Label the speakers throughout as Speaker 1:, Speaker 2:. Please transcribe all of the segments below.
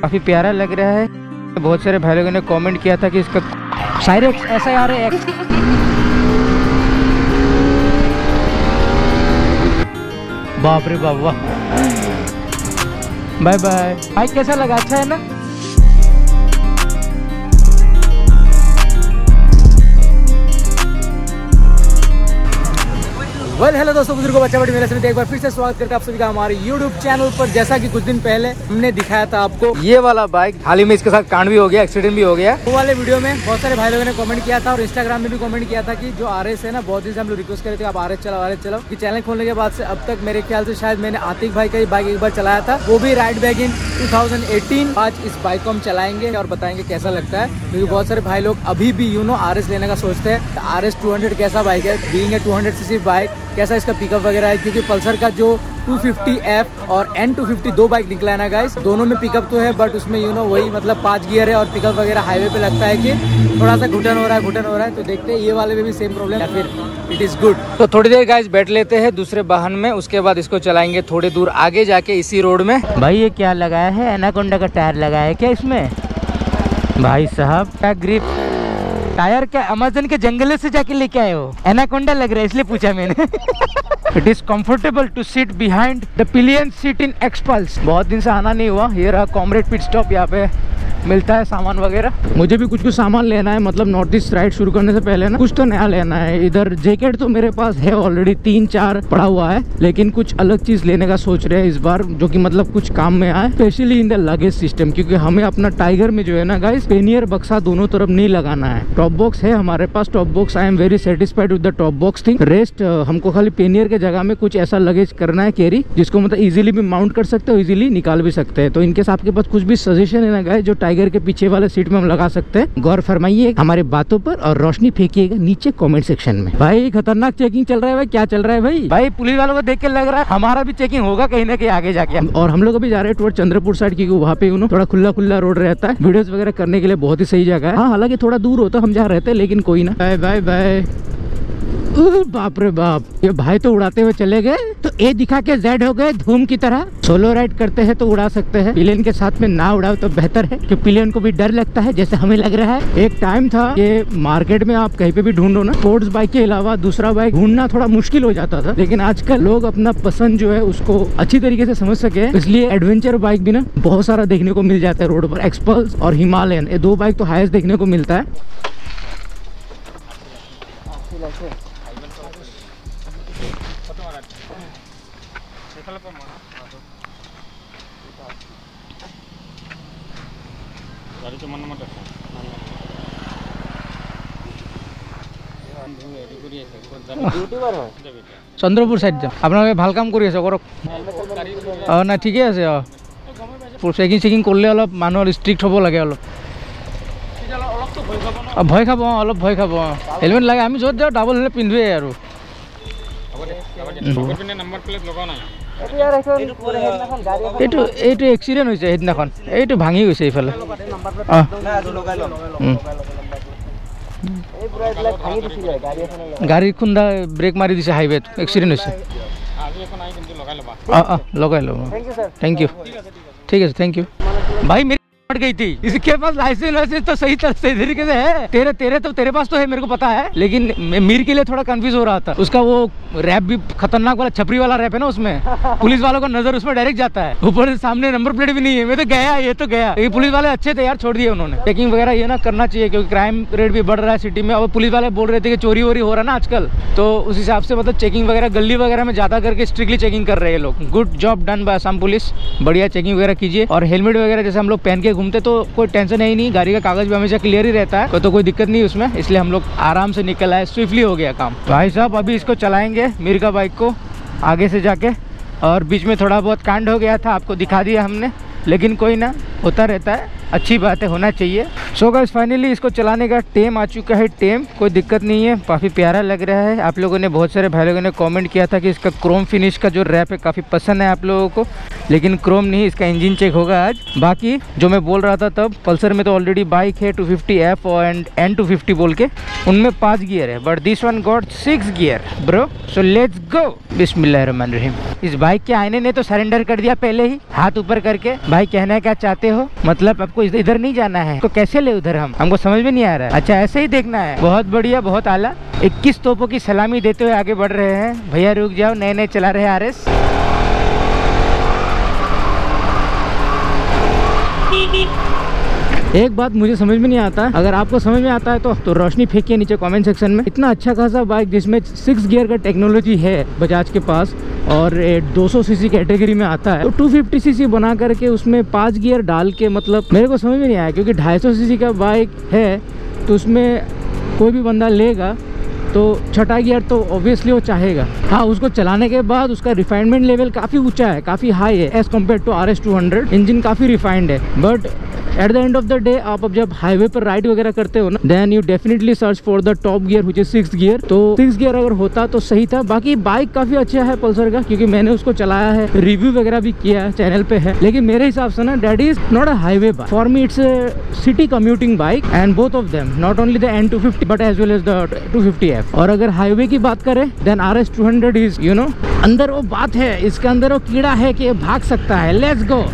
Speaker 1: काफी प्यारा लग रहा है। बहुत सारे भाई लोगों ने कमेंट किया था कि इसका साइरेक्स SIREX बाप रे बाप, वाह। बाय बाय भाई, कैसा लगा? अच्छा है ना? हेलो दोस्तों, बुजुर्गों, बच्चा बड़ी, मेरे से एक बार फिर से स्वागत करके आप सभी का हमारे YouTube चैनल पर। जैसा कि कुछ दिन पहले हमने दिखाया था आपको ये वाला बाइक, हाल ही में इसके साथ कांड भी हो गया, एक्सीडेंट भी हो गया। वो वाले वीडियो में बहुत सारे भाई लोगों ने कमेंट किया था और इंस्टाग्राम में भी कमेंट किया था कि जो RS है ना, बहुत दिन से हम लोग रिक्वेस्ट करे थे आप RS चलाओ। कि चैनल खोलने के बाद से अब तक मेरे ख्याल से शायद मैंने आतिक भाई का ही बाइक एक बार चलाया था, वो भी राइड बैग इन 2018। आज इस बाइक को हम चलाएंगे और बताएंगे कैसा लगता है, क्योंकि बहुत सारे भाई लोग अभी भी RS लेने का सोचते हैं। RS 200 कैसा बाइक है, बीइंग ए 200cc बाइक, कैसा इसका पिकअप वगैरह है, क्योंकि पल्सर का जो 250F और N250 दो बाइक निकला है ना गाइस, दोनों में पिकअप तो है बट उसमें वही मतलब 5 गियर है और पिकअप वगैरह हाईवे पे लगता है कि थोड़ा सा घुटन हो रहा है। तो देखते हैं ये वाले में भी सेम प्रॉब्लम या फिर इट इज गुड। तो थोड़ी देर गाइस बैठ लेते हैं दूसरे वाहन में, उसके बाद इसको चलाएंगे थोड़ी दूर आगे जाके इसी रोड में। भाई ये क्या लगाया है? एनाकोंडा का टायर लगाया है क्या इसमें? भाई साहब क्या ग्रिप टायर, क्या अमेज़न के जंगल से जाके लेके आए हो? एनाकोंडा लग रहा है इसलिए पूछा मैंने। It is comfortable to sit behind the pillion seat in Xpulse. बहुत दिन से आना नहीं हुआ। ये रहा कॉमरेड पिट स्टॉप, यहाँ पे मिलता है सामान वगैरह। मुझे भी कुछ सामान लेना है, मतलब नॉर्थ ईस्ट राइड शुरू करने से पहले ना कुछ तो नया लेना है। इधर जैकेट तो मेरे पास है ऑलरेडी 3-4 पड़ा हुआ है, लेकिन कुछ अलग चीज लेने का सोच रहे हैं इस बार, जो कि मतलब कुछ काम में आए, specially in the luggage system. क्योंकि हमें अपना टाइगर में जो है ना गाइस, पेनियर बक्सा दोनों तरफ नहीं लगाना है। टॉप बॉक्स है हमारे पास, top box I am very satisfied with the top box thing. Rest हमको खाली पेनियर के जगह में कुछ ऐसा लगेज करना है कैरी, जिसको मतलब इजीली भी माउंट कर सकते हो, इजीली निकाल भी सकते हैं। तो इनके आपके पास कुछ भी सजेशन है ना गाइस, जो टाइगर के पीछे वाले सीट में हम लगा सकते हैं, गौर फरमाइए हमारे बातों पर और रोशनी फेंकिएगा नीचे कमेंट सेक्शन में। भाई खतरनाक चेकिंग चल रहा है भाई, क्या चल रहा है भाई? भाई पुलिस वालों को देख के लग रहा है हमारा भी चेकिंग होगा कहीं ना कहीं आगे जाके। और हम लोग अभी जा रहे हैं टुवर्ड चंद्रपुर साइड, क्योंकि वहाँ पे थोड़ा खुला रोड रहता है, वीडियोस वगैरह करने के लिए बहुत ही सही जगह है। हाँ, हालांकि थोड़ा दूर होता हम जहाँ रहते हैं, लेकिन कोई ना। Bye bye bye. बाप रे बाप, ये भाई तो उड़ाते हुए चले गए। तो ए दिखा के जेड हो गए धूम की तरह। सोलो राइड करते हैं तो उड़ा सकते हैं, पिलियन के साथ में ना उड़ाओ तो बेहतर है, कि पिलियन को भी डर लगता है जैसे हमें लग रहा है। एक टाइम था ये मार्केट में आप कहीं पे भी ढूंढो ना, स्पोर्ट्स बाइक के अलावा दूसरा बाइक ढूंढना थोड़ा मुश्किल हो जाता था, लेकिन आजकल लोग अपना पसंद जो है उसको अच्छी तरीके से समझ सके, इसलिए एडवेंचर बाइक भी ना बहुत सारा देखने को मिल जाता है रोड पर। एक्सपल्स और हिमालयन, ये दो बाइक तो हाईएस्ट देखने को मिलता है। চন্দ্ৰপুৰ সাইড যাম, আপোনালোকে ভাল কাম কৰি আছে, কৰক। নাই ঠিকে আছে। চেকিং কৰিলে অলপ মানুহৰ ষ্ট্ৰিক্ট হ'ব লাগে, অলপ ভয় খাব। অলপ ভয় খাব। হেলমেট লাগে, আমি য'ত যাওঁ ডাবল হেলমেট পিন্ধোৱেই আৰু। এইটো এক্সিডেণ্ট হৈছে সেইদিনাখন, এইটো ভাঙি গৈছে এইফালে। গাড়ী খুন্দা ব্ৰেক মাৰি দিছে হাইৱেত, এক্সিডেণ্ট হৈছে। লগাই ল'ব। Thank you. ठीक है, थैंक यू भाई। मेरी हट गई थी, इसके पास लाइसेंस तो सही तरीके से है। तेरे पास तो है, मेरे को पता है, लेकिन मीर के लिए थोड़ा कंफ्यूज हो रहा था। उसका वो रैप भी खतरनाक वाला, छपरी वाला रैप है ना, उसमें पुलिस वालों का नजर उसमें डायरेक्ट जाता है। ऊपर से सामने नंबर प्लेट भी नहीं है। मैं तो गया, ये तो गया। ये पुलिस वाले अच्छे थे यार, छोड़ दिए उन्होंने। चेकिंग वगैरह ये ना करना चाहिए, क्योंकि क्राइम रेट भी बढ़ रहा है सिटी में। और पुलिस वाले बोल रहे थे कि चोरी वोरी हो रहा है ना आजकल, तो उस हिसाब से मतलब चेकिंग वगैरह गली वगैरह में ज्यादा करके स्ट्रिक्टली चेकिंग कर रहे हैं लोग। Good job done by Assam police, बढ़िया चेकिंग वगैरह कीजिए। और हेलमेट वगैरह जैसे हम लोग पहन के घूमते तो कोई टेंशन है ही नहीं, गाड़ी का कागज भी हमेशा क्लियर ही रहता है, तो कोई दिक्कत नहीं उसमें, इसलिए हम लोग आराम से निकल आए, स्विफ्टली हो गया काम। भाई साहब अभी इसको चलाएंगे मीर का बाइक को आगे से जाके, और बीच में थोड़ा बहुत कांड हो गया था, आपको दिखा दिया हमने, लेकिन कोई ना, होता रहता है। अच्छी बात है, होना चाहिए। सो गाइस फाइनली इसको चलाने का टेम आ चुका है। टेम कोई दिक्कत नहीं है, काफ़ी प्यारा लग रहा है। आप लोगों ने, बहुत सारे भाई लोगों ने कमेंट किया था कि इसका क्रोम फिनिश का जो रैप है काफ़ी पसंद है आप लोगों को, लेकिन क्रोम नहीं, इसका इंजन चेक होगा आज। बाकी जो मैं बोल रहा था तब, पल्सर में तो ऑलरेडी बाइक है 250F एंड N250 बोल के, उनमें 5 गियर है, but this one got 6 gear bro. So let's go. बिस्मिल्लाहिर्रहमानिर्रहीम। इस बाइक के आईने ने तो सरेंडर कर दिया पहले ही, हाथ ऊपर करके। भाई कहना क्या चाहते हो, मतलब आपको इधर नहीं जाना है तो कैसे ले उधर, हमको समझ में नहीं आ रहा है। अच्छा ऐसे ही देखना है, बहुत बढ़िया, बहुत आला। 21 तोपों की सलामी देते हुए आगे बढ़ रहे हैं। भैया रुक जाओ, नए नए चला रहे हैं RS। एक बात मुझे समझ में नहीं आता, अगर आपको समझ में आता है तो रोशनी फेंकिए नीचे कमेंट सेक्शन में। इतना अच्छा खासा बाइक जिसमें 6 गियर का टेक्नोलॉजी है बजाज के पास और 200 सीसी कैटेगरी में आता है, तो 250 सीसी बना करके उसमें 5 गियर डाल के, मतलब मेरे को समझ में नहीं आया। क्योंकि 250 सीसी का बाइक है तो उसमें कोई भी बंदा लेगा तो छठा गियर तो ऑब्वियसली वो चाहेगा। हाँ, उसको चलाने के बाद उसका रिफाइनमेंट लेवल काफ़ी ऊंचा है, काफ़ी हाई है as compare to RS200। Engine काफ़ी रिफाइंड है, but at the end of the day आप अब जब हाईवे पर राइड वगैरह करते हो ना, then you definitely search for the top gear which is 6 gear. तो 6 गियर अगर होता तो सही था। बाकी बाइक काफ़ी अच्छा है पल्सर का, क्योंकि मैंने उसको चलाया है, रिव्यू वगैरह भी किया है, चैनल पे है। लेकिन मेरे हिसाब से ना that is not a highway bike, for me it's a city commuting bike. And both of them, not only the N250 but as well as the 250F। और अगर हाईवे की बात करें then RS200 is you know, अंदर वो बात है, इसके अंदर वो कीड़ा है कि भाग सकता है। Let's go.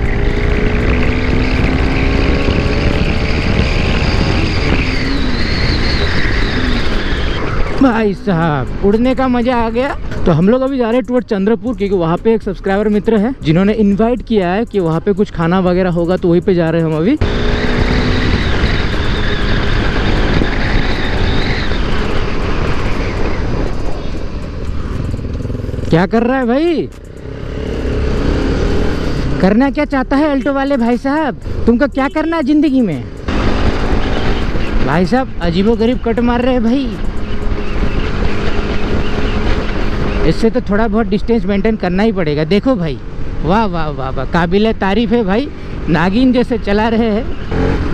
Speaker 1: भाई साहब उड़ने का मजा आ गया। तो हम लोग अभी जा रहे हैं टुवर्ड चंद्रपुर, क्योंकि वहाँ पे एक सब्सक्राइबर मित्र है जिन्होंने इनवाइट किया है कि वहाँ पे कुछ खाना वगैरह होगा, तो वहीं पे जा रहे हैं हम अभी। क्या कर रहा है भाई, करना क्या चाहता है अल्टो वाले भाई साहब, तुमको क्या करना है जिंदगी में? भाई साहब अजीबोगरीब कट मार रहे हैं भाई। इससे तो थोड़ा बहुत डिस्टेंस मेंटेन करना ही पड़ेगा। देखो भाई, वाह वाह वाह वाह, काबिल तारीफ है भाई, नागिन जैसे चला रहे हैं।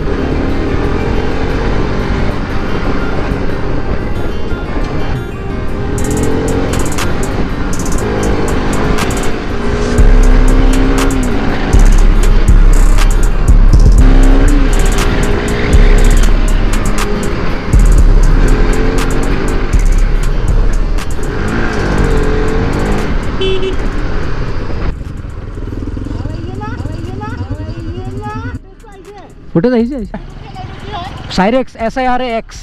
Speaker 1: कुठे जायचं? सायरेक्स SIRX।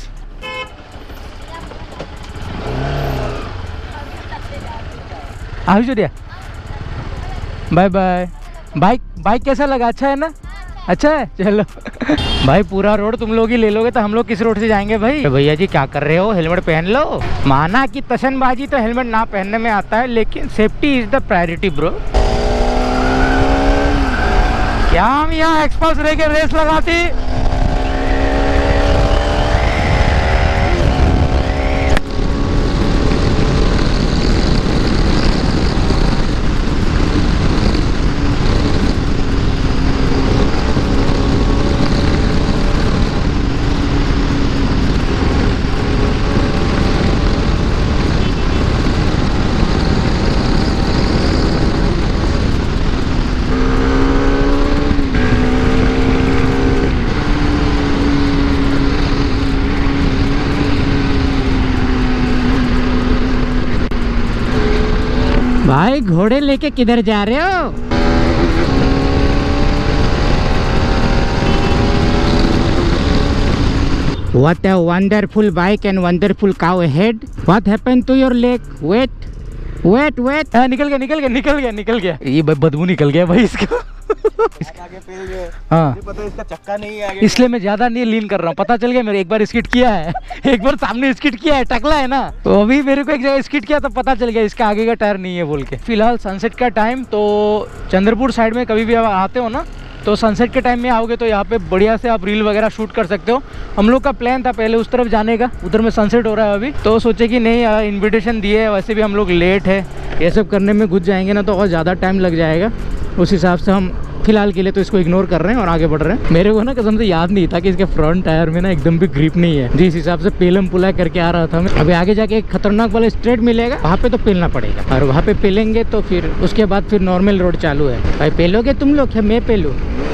Speaker 1: आयुष्या बाय बाय। बाइक कैसा लगा? अच्छा है ना? अच्छा है, चलो। भाई पूरा रोड तुम लोग ही ले लोगे तो हम लोग किस रोड से जाएंगे भाई? तो भैया जी क्या कर रहे हो, हेलमेट पहन लो। माना कि तशनबाजी तो हेलमेट ना पहनने में आता है, लेकिन safety is the priority bro. क्या हम यहाँ एक्सप्रेस रह के रेस लगाती? भाई घोड़े लेके किधर जा रहे हो? What a wonderful bike and wonderful cow ahead. What happened to your leg? Wait. निकल गया। ये बदबू निकल गया भाई इसका।
Speaker 2: आगे फेल गए।
Speaker 1: हाँ,
Speaker 2: पता इसका चक्का नहीं है आगे,
Speaker 1: इसलिए मैं ज्यादा नहीं लीन कर रहा हूँ। पता चल गया मेरे, एक बार स्किट किया है, एक बार सामने स्किट किया है, टकला है ना, तो अभी मेरे को एक जगह स्किट किया तो पता चल गया इसका आगे का टायर नहीं है बोल के। फिलहाल सनसेट का टाइम, तो चंद्रपुर साइड में कभी भी आप आते हो ना, तो सनसेट के टाइम में आओगे तो यहाँ पे बढ़िया से आप रील वगैरह शूट कर सकते हो। हम लोग का प्लान था पहले उस तरफ जाने का, उधर में सनसेट हो रहा है अभी, तो सोचे कि नहीं इनविटेशन दिए है, वैसे भी हम लोग लेट है, ये सब करने में घुस जाएंगे ना तो और ज़्यादा टाइम लग जाएगा। उस हिसाब से हम फिलहाल के लिए तो इसको इग्नोर कर रहे हैं और आगे बढ़ रहे हैं। मेरे को ना कसम से याद नहीं था कि इसके फ्रंट टायर में ना एकदम भी ग्रिप नहीं है। जिस हिसाब से पेलम पुला करके आ रहा था मैं, अभी आगे जाके एक खतरनाक वाला स्ट्रेट मिलेगा, वहाँ पे तो पेलना पड़ेगा और वहाँ पे पेलेंगे तो फिर उसके बाद फिर नॉर्मल रोड चालू है। भाई पेलोगे तुम लोग या मैं पेलूँ?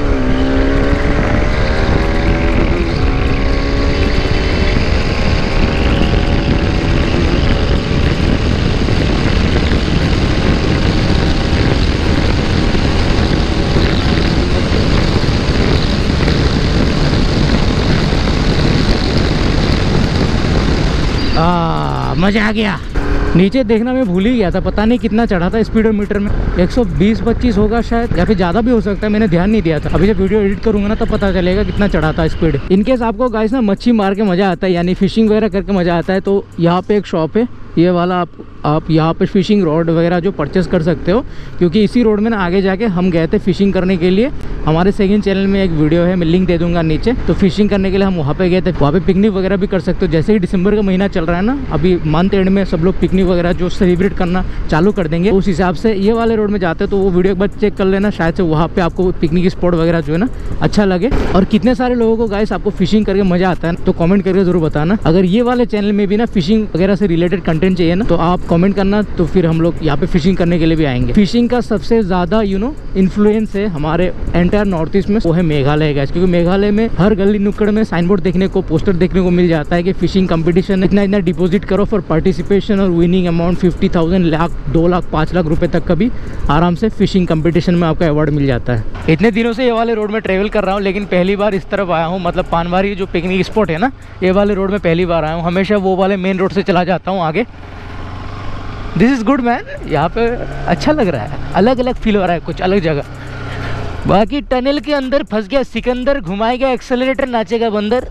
Speaker 1: मजा आ गया। नीचे देखना मैं भूल ही गया था, पता नहीं कितना चढ़ा था स्पीडोमीटर में, 120-25 होगा शायद, या फिर ज़्यादा भी हो सकता है, मैंने ध्यान नहीं दिया था। अभी जब वीडियो एडिट करूंगा ना तब पता चलेगा कितना चढ़ा था स्पीड। इनकेस आपको गाइस ना मच्छी मार के मज़ा आता है, यानी फिशिंग वगैरह करके मज़ा आता है, तो यहाँ पे एक शॉप है, ये वाला आप यहाँ पे फिशिंग रॉड वगैरह जो परचेस कर सकते हो, क्योंकि इसी रोड में ना आगे जाके हम गए थे फिशिंग करने के लिए। हमारे सेकंड चैनल में एक वीडियो है, मैं लिंक दे दूंगा नीचे। तो फिशिंग करने के लिए हम वहाँ पे गए थे, वहाँ पे पिकनिक वगैरह भी कर सकते हो। जैसे ही दिसंबर का महीना चल रहा है ना, अभी मंथ एंड में सब लोग पिकनिक वगैरह जो सेलिब्रेट करना चालू कर देंगे, उस हिसाब से ये वाले रोड में जाते हो तो वो वीडियो एक बार चेक कर लेना, शायद से वहाँ पे आपको पिकनिक स्पॉट वगैरह जो है ना अच्छा लगे। और कितने सारे लोगों को गाइस आपको फिशिंग करके मजा आता है तो कमेंट करके जरूर बताना। अगर ये वाले चैनल में भी ना फिशिंग वगैरह से रिलेटेड कंटेंट चाहिए ना तो आप कमेंट करना, तो फिर हम लोग यहाँ पे फिशिंग करने के लिए भी आएंगे। फिशिंग का सबसे ज्यादा इन्फ्लुएंस है हमारे एंटायर नॉर्थ ईस्ट में, वो है मेघालय का, क्योंकि मेघालय में हर गली नुक्कड़ में साइन बोर्ड देखने को, पोस्टर देखने को मिल जाता है कि फिशिंग कंपटीशन, इतना डिपॉजिट करो फॉर पार्टिसिपेशन और विनिंग अमाउंट 50,000, लाख, 2 लाख, 5 लाख रुपए तक का भी आराम से फिशिंग कंपटीशन में आपका अवार्ड मिल जाता है। इतने दिनों से ये वाले रोड में ट्रेवल कर रहा हूँ, लेकिन पहली बार इस तरफ आया हूँ, मतलब पानवारी जो पिकनिक स्पॉट है ना, ये वाले रोड में पहली बार आया हूँ। हमेशा वो वाले मेन रोड से चला जाता हूँ आगे। दिस इज़ गुड मैन, यहाँ पे अच्छा लग रहा है, अलग अलग फील हो रहा है, कुछ अलग जगह। बाकी टनल के अंदर फंस गया सिकंदर, घुमाएगा एक्सेलरेटर, नाचेगा बंदर।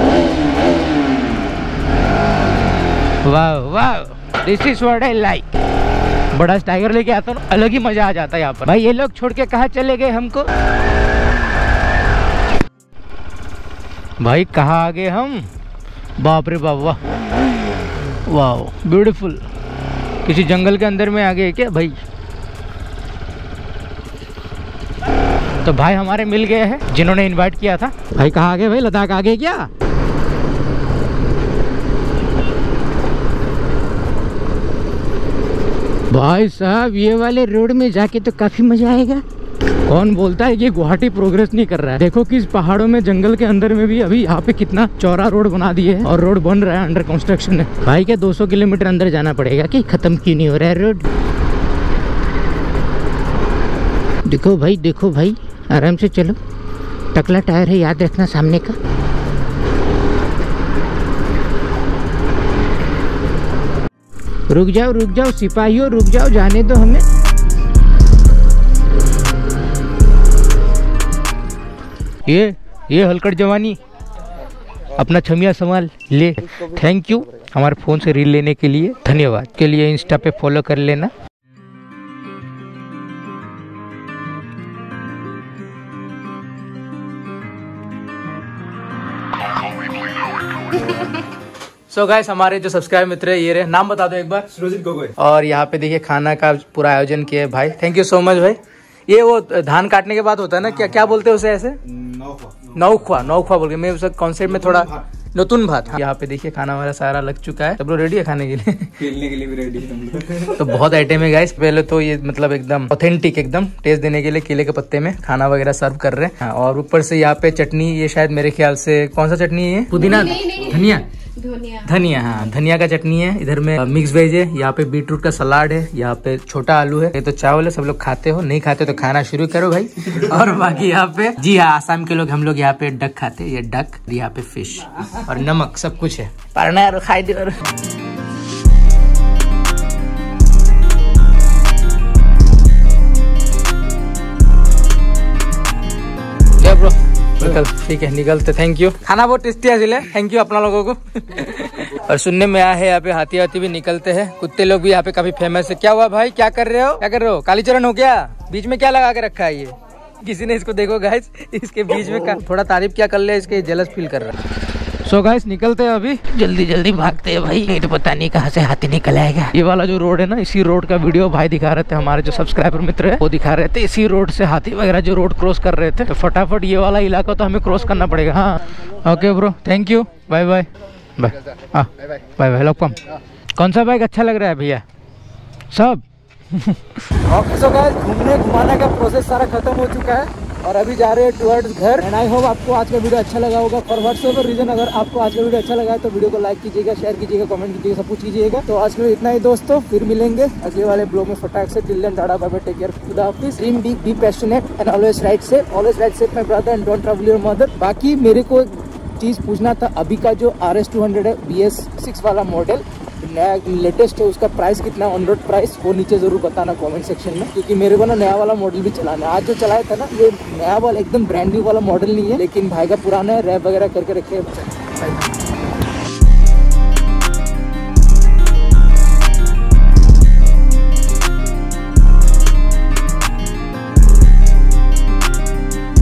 Speaker 1: वाह वाह, this is what I like. बड़ा टाइगर लेके आता हूँ, अलग ही मजा आ जाता है यहाँ पर। भाई ये लोग छोड़ के कहाँ चले गए हमको? भाई कहाँ आ गए हम? बाप रे बाप, वाह वाह ब्यूटीफुल। किसी जंगल के अंदर में आ गए क्या भाई? तो भाई हमारे मिल गए हैं जिन्होंने इनवाइट किया था। भाई कहाँ आ गए भाई? लद्दाख आ गए क्या? भाई साहब ये वाले रोड में जाके तो काफी मजा आएगा। कौन बोलता है कि गुवाहाटी प्रोग्रेस नहीं कर रहा है? देखो कि इस पहाड़ों में, जंगल के अंदर में भी अभी यहाँ पे कितना चौड़ा रोड बना दिए है और रोड बन रहा है, अंडर कंस्ट्रक्शन है। भाई क्या 200 किलोमीटर अंदर जाना पड़ेगा कि खत्म क्यों नहीं हो रहा है रोड? देखो भाई आराम से चलो, टकला टायर है, याद रखना सामने का। रुक जाओ सिपाहियों, रुक जाओ, जाने दो हमें। ये हलकट जवानी, अपना छमिया संभाल ले। थैंक यू हमारे फ़ोन से रील लेने के लिए, धन्यवाद। के लिए इंस्टा पे फॉलो कर लेना। सो गाइस, हमारे जो सब्सक्राइब मित्र है, ये रहे, नाम बता दो एक बार।
Speaker 2: सुरजीत गोगोई। और
Speaker 1: यहाँ पे देखिए खाना का पूरा आयोजन किया है भाई, थैंक यू सो मच भाई। ये वो धान काटने के बाद होता है ना, क्या बोलते हैं उसे ऐसे? नौखवा बोल के, मैं उस कॉन्सेप्ट में थोड़ा नतून भात। यहाँ पे देखिए खाना हमारा सारा लग चुका है, सब लोग रेडी है खाने के लिए,
Speaker 2: खेलने के लिए भी रेडी है।
Speaker 1: तो बहुत आइटम है गाइस। पहले तो ये मतलब एकदम ऑथेंटिक, एकदम टेस्ट देने के लिए केले के पत्ते में खाना वगैरह सर्व कर रहे हैं। और ऊपर से यहाँ पे चटनी, ये शायद मेरे ख्याल से कौन सा चटनी है? पुदीना, धनिया, हाँ धनिया का चटनी है। इधर में मिक्स वेज है, यहाँ पे बीटरूट का सलाद है, यहाँ पे छोटा आलू है। ये तो चावल है, सब लोग खाते हो, नहीं खाते तो खाना शुरू करो भाई। और बाकी यहाँ पे, जी हाँ, आसाम के लोग, हम लोग यहाँ पे डक खाते हैं, ये डक, यहाँ पे फिश और नमक, सब कुछ है। पारना खाई दे। ब्रो निकल, ठीक है निकलते, थैंक यू। खाना बहुत टेस्टी है, थैंक यू अपना लोगों को। और सुनने में आया है यहाँ पे हाथी भी निकलते हैं, कुत्ते लोग भी यहाँ पे काफी फेमस है। क्या हुआ भाई, क्या कर रहे हो? कालीचरण हो क्या? बीच में क्या लगा के रखा है ये? किसी ने इसको देखो गाइस, इसके बीच में थोड़ा तारीफ क्या कर ले, इसके जेलस फील कर रहा है। सो गाइस निकलते हैं अभी, जल्दी जल्दी भागते हैं भाई, नहीं तो पता नहीं कहाँ से हाथी निकल आएगा। ये वाला जो रोड है ना, इसी रोड का वीडियो भाई दिखा रहे थे, हमारे जो सब्सक्राइबर मित्र है वो दिखा रहे थे। इसी रोड से हाथी वगैरह जो रोड क्रॉस कर रहे थे, तो फटाफट ये वाला इलाका तो हमें क्रॉस करना पड़ेगा। हाँ okay bro, thank you, bye bye bye. हाँ बाय बाय, वेलकम। कौन सा बाइक अच्छा लग रहा है भैया? सब ओके। सो गाइस घूमने घुमाने का प्रोसेस सारा खत्म हो चुका है और अभी जा रहे हैं टुवर्ड्स घर। एंड आई होप आपको आज का वीडियो अच्छा लगा होगा। फॉर व्हाट्सएवर रीजन अगर आपको आज का वीडियो अच्छा लगा है तो वीडियो को लाइक कीजिएगा, शेयर कीजिएगा, कमेंट कीजिएगा, सब कुछ कीजिएगा। तो आज के लिए इतना ही दोस्तों, फिर मिलेंगे अगले वाले ब्लॉग में फटाक से। Till then tata bye bye, take care, खुदा हाफिज़। Dream big, be passionate and always ride safe, always ride safe my brother and don't trouble your mother. बाकी मेरे को चीज़ पूछना था, अभी का जो RS200 है BS6 वाला मॉडल नया लेटेस्ट है, उसका प्राइस कितना ऑन रोड प्राइस, वो नीचे जरूर बताना कमेंट सेक्शन में, क्योंकि मेरे को ना नया वाला मॉडल भी चलाना है। आज जो चलाया था ना, ये नया वाला एकदम ब्रांड न्यू वाला मॉडल नहीं है, लेकिन भाई का पुराना है, रैप वगैरह करके रखे।